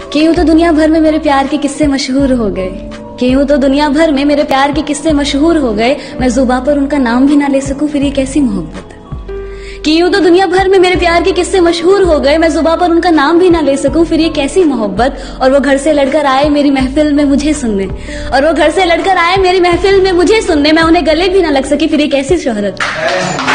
कि यूं तो दुनिया भर में मेरे प्यार के किस्से मशहूर हो गए, कि यूं तो दुनिया भर में मेरे प्यार के किस्से मशहूर हो गए, मैं जुबां पर उनका नाम भी ना ले सकूं, फिर ये कैसी मोहब्बत। कि यूं तो दुनिया भर में मेरे प्यार के किस्से मशहूर हो गए, मैं जुबां पर उनका नाम भी ना ले सकूं, फिर ये कैसी मोहब्बत। और वो घर से लड़कर आए मेरी महफिल में मुझे सुनने, और वो घर से लड़कर आए मेरी महफिल में मुझे सुनने, मैं उन्हें गले भी ना लग सकी, फिर ये कैसी शोहरत।